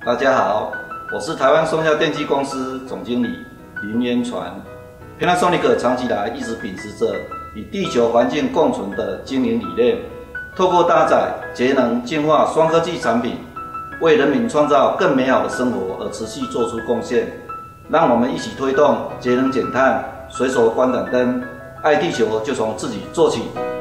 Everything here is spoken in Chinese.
大家好，我是台湾松下电机公司总经理林渊传。Panasonic 长期来一直秉持着与地球环境共存的经营理念，透过搭载节能净化双科技产品，为人民创造更美好的生活而持续做出贡献。让我们一起推动节能减碳，随手关盏灯，爱地球就从自己做起。